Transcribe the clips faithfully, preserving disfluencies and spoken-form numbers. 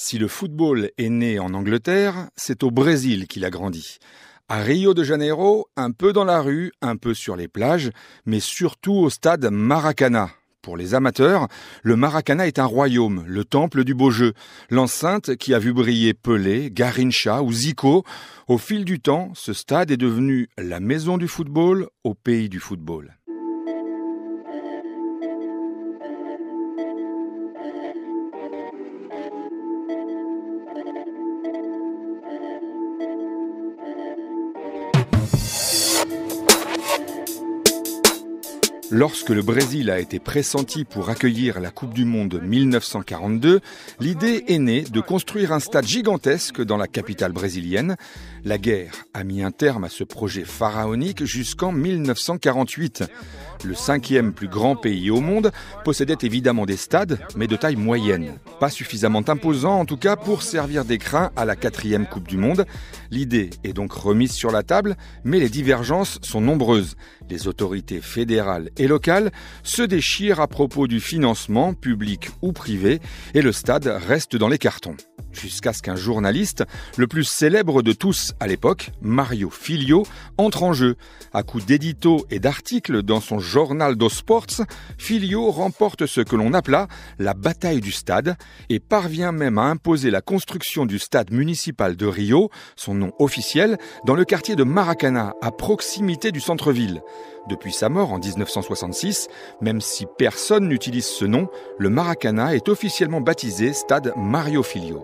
Si le football est né en Angleterre, c'est au Brésil qu'il a grandi. À Rio de Janeiro, un peu dans la rue, un peu sur les plages, mais surtout au stade Maracanã. Pour les amateurs, le Maracanã est un royaume, le temple du beau jeu, l'enceinte qui a vu briller Pelé, Garrincha ou Zico. Au fil du temps, ce stade est devenu la maison du football au pays du football. Lorsque le Brésil a été pressenti pour accueillir la Coupe du Monde mille neuf cent quarante-deux, l'idée est née de construire un stade gigantesque dans la capitale brésilienne. La guerre a mis un terme à ce projet pharaonique jusqu'en mille neuf cent quarante-huit. Le cinquième plus grand pays au monde possédait évidemment des stades, mais de taille moyenne. Pas suffisamment imposants en tout cas pour servir d'écrin à la quatrième Coupe du Monde. L'idée est donc remise sur la table, mais les divergences sont nombreuses. Les autorités fédérales et locales se déchirent à propos du financement, public ou privé, et le stade reste dans les cartons. Jusqu'à ce qu'un journaliste, le plus célèbre de tous à l'époque, Mario Filho, entre en jeu. À coups d'éditos et d'articles dans son Jornal dos Sports, Filho remporte ce que l'on appela la bataille du stade et parvient même à imposer la construction du stade municipal de Rio, son nom officiel, dans le quartier de Maracanã, à proximité du centre-ville. Depuis sa mort en dix-neuf cent soixante-six, même si personne n'utilise ce nom, le Maracanã est officiellement baptisé Stade Mario Filho.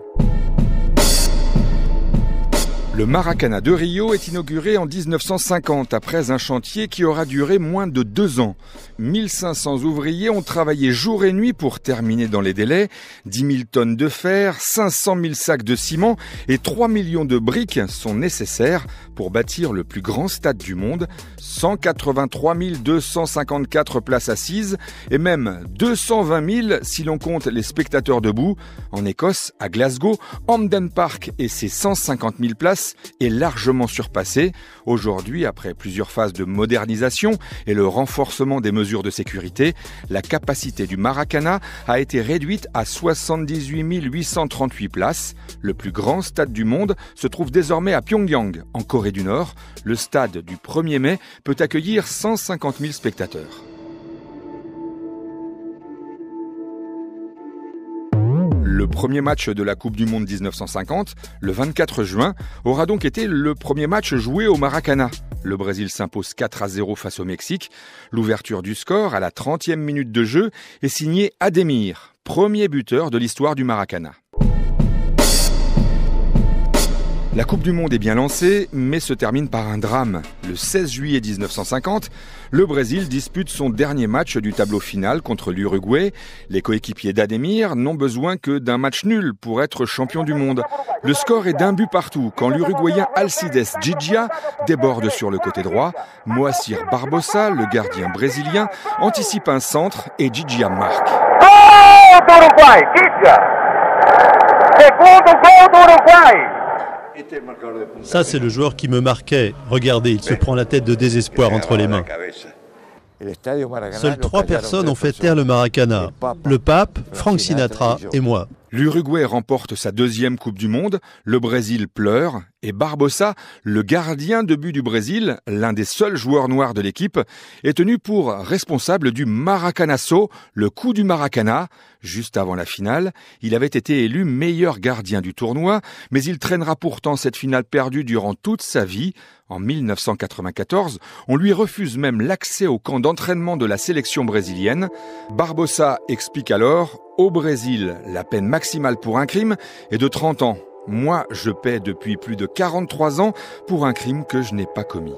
Le Maracanã de Rio est inauguré en dix-neuf cent cinquante après un chantier qui aura duré moins de deux ans. mille cinq cents ouvriers ont travaillé jour et nuit pour terminer dans les délais. dix mille tonnes de fer, cinq cent mille sacs de ciment et trois millions de briques sont nécessaires pour bâtir le plus grand stade du monde. cent quatre-vingt-trois mille deux cent cinquante-quatre places assises et même deux cent vingt mille si l'on compte les spectateurs debout. En Écosse, à Glasgow, Hampden Park et ses cent cinquante mille places est largement surpassé. Aujourd'hui, après plusieurs phases de modernisation et le renforcement des mesures de sécurité, la capacité du Maracanã a été réduite à soixante-dix-huit mille huit cent trente-huit places. Le plus grand stade du monde se trouve désormais à Pyongyang, en Corée du Nord. Le stade du premier mai peut accueillir cent cinquante mille spectateurs. Le premier match de la Coupe du Monde dix-neuf cent cinquante, le vingt-quatre juin, aura donc été le premier match joué au Maracanã. Le Brésil s'impose quatre à zéro face au Mexique. L'ouverture du score à la trentième minute de jeu est signée Ademir, premier buteur de l'histoire du Maracanã. La Coupe du Monde est bien lancée, mais se termine par un drame. Le seize juillet dix-neuf cent cinquante, le Brésil dispute son dernier match du tableau final contre l'Uruguay. Les coéquipiers d'Ademir n'ont besoin que d'un match nul pour être champion du monde. Le score est d'un but partout quand l'Uruguayen Alcides Gigia déborde sur le côté droit. Moacir Barbosa, le gardien brésilien, anticipe un centre et Gigia marque. Gol do Uruguai, Gigia! Segundo gol do Uruguai! Ça, c'est le joueur qui me marquait. Regardez, il se prend la tête de désespoir entre les mains. Seules trois personnes ont fait taire le Maracanã. Le pape, Frank Sinatra et moi. L'Uruguay remporte sa deuxième Coupe du Monde, le Brésil pleure et Barbosa, le gardien de but du Brésil, l'un des seuls joueurs noirs de l'équipe, est tenu pour responsable du Maracanaço, le coup du Maracanã. Juste avant la finale, il avait été élu meilleur gardien du tournoi, mais il traînera pourtant cette finale perdue durant toute sa vie. En mille neuf cent quatre-vingt-quatorze, on lui refuse même l'accès au camp d'entraînement de la sélection brésilienne. Barbosa explique alors: au Brésil, la peine maximale pour un crime est de trente ans. Moi, je paie depuis plus de quarante-trois ans pour un crime que je n'ai pas commis.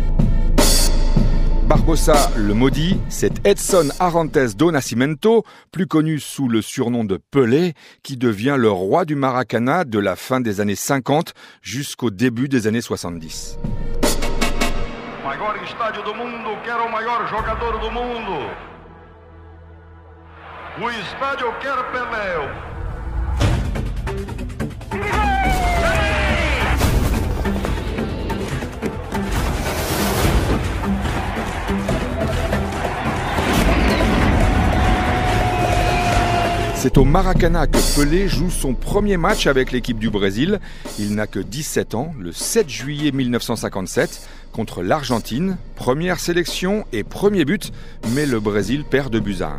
Barbosa, le maudit, c'est Edson Arantes do Nascimento, plus connu sous le surnom de Pelé, qui devient le roi du Maracanã de la fin des années cinquante jusqu'au début des années soixante-dix. Maior estádio do mundo, quer o maior jogador do mundo. O estádio quer Pelé. C'est au Maracanã que Pelé joue son premier match avec l'équipe du Brésil. Il n'a que dix-sept ans, le sept juillet mille neuf cent cinquante-sept, contre l'Argentine. Première sélection et premier but, mais le Brésil perd deux buts à un.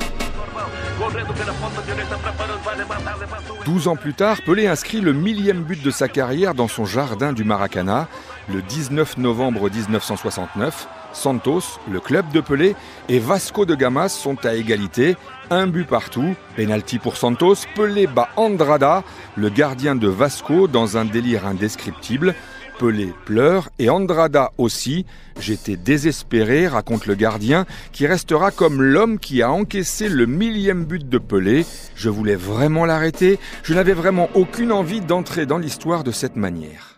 Douze ans plus tard, Pelé inscrit le millième but de sa carrière dans son jardin du Maracanã. Le dix-neuf novembre mille neuf cent soixante-neuf, Santos, le club de Pelé, et Vasco de Gama sont à égalité. Un but partout, pénalty pour Santos. Pelé bat Andrada, le gardien de Vasco, dans un délire indescriptible. Pelé pleure et Andrada aussi. J'étais désespéré, raconte le gardien, qui restera comme l'homme qui a encaissé le millième but de Pelé. Je voulais vraiment l'arrêter. Je n'avais vraiment aucune envie d'entrer dans l'histoire de cette manière.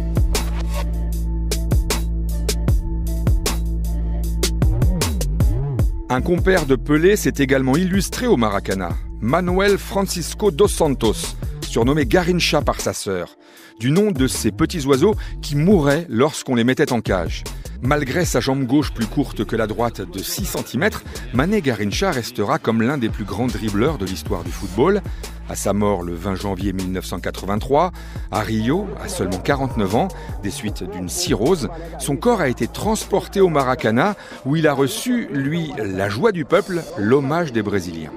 Un compère de Pelé s'est également illustré au Maracanã, Manuel Francisco dos Santos, surnommé Garrincha par sa sœur, du nom de ces petits oiseaux qui mouraient lorsqu'on les mettait en cage. Malgré sa jambe gauche plus courte que la droite de six centimètres, Mané Garrincha restera comme l'un des plus grands dribbleurs de l'histoire du football. À sa mort le vingt janvier mille neuf cent quatre-vingt-trois, à Rio, à seulement quarante-neuf ans, des suites d'une cirrhose, son corps a été transporté au Maracanã où il a reçu, lui, la joie du peuple, l'hommage des Brésiliens.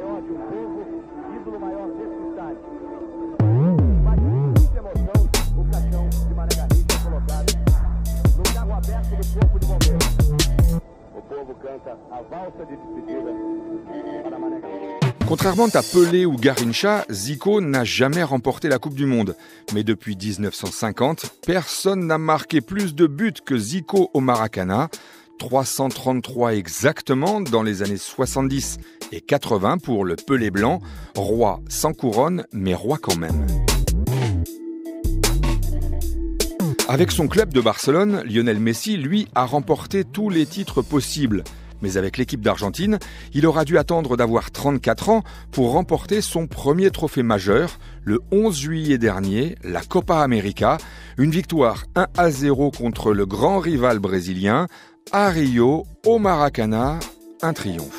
Contrairement à Pelé ou Garrincha, Zico n'a jamais remporté la Coupe du Monde. Mais depuis dix-neuf cent cinquante, personne n'a marqué plus de buts que Zico au Maracanã. trois cent trente-trois exactement dans les années soixante-dix et quatre-vingts pour le Pelé blanc, roi sans couronne, mais roi quand même. Avec son club de Barcelone, Lionel Messi, lui, a remporté tous les titres possibles. Mais avec l'équipe d'Argentine, il aura dû attendre d'avoir trente-quatre ans pour remporter son premier trophée majeur, le onze juillet dernier, la Copa América, une victoire un à zéro contre le grand rival brésilien. À Rio, au Maracanã, un triomphe.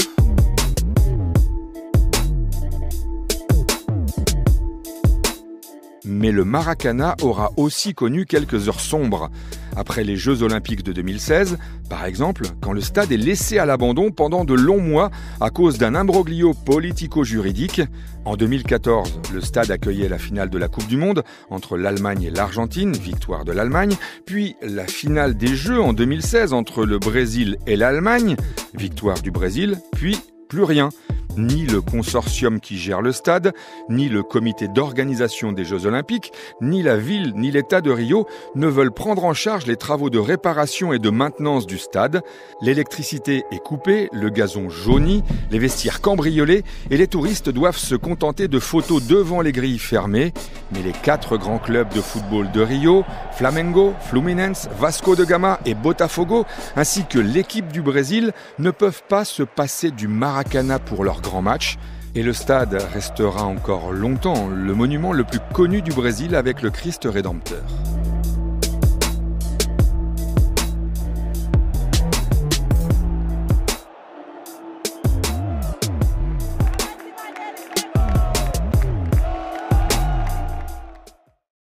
Mais le Maracanã aura aussi connu quelques heures sombres. Après les Jeux Olympiques de deux mille seize, par exemple, quand le stade est laissé à l'abandon pendant de longs mois à cause d'un imbroglio politico-juridique. En deux mille quatorze, le stade accueillait la finale de la Coupe du Monde entre l'Allemagne et l'Argentine, victoire de l'Allemagne, puis la finale des Jeux en deux mille seize entre le Brésil et l'Allemagne, victoire du Brésil, puis plus rien. Ni le consortium qui gère le stade, ni le comité d'organisation des Jeux Olympiques, ni la ville, ni l'État de Rio ne veulent prendre en charge les travaux de réparation et de maintenance du stade. L'électricité est coupée, le gazon jauni, les vestiaires cambriolés et les touristes doivent se contenter de photos devant les grilles fermées. Mais les quatre grands clubs de football de Rio, Flamengo, Fluminense, Vasco de Gama et Botafogo, ainsi que l'équipe du Brésil, ne peuvent pas se passer du Maracanã pour leur grand match. Et le stade restera encore longtemps le monument le plus connu du Brésil avec le Christ Rédempteur.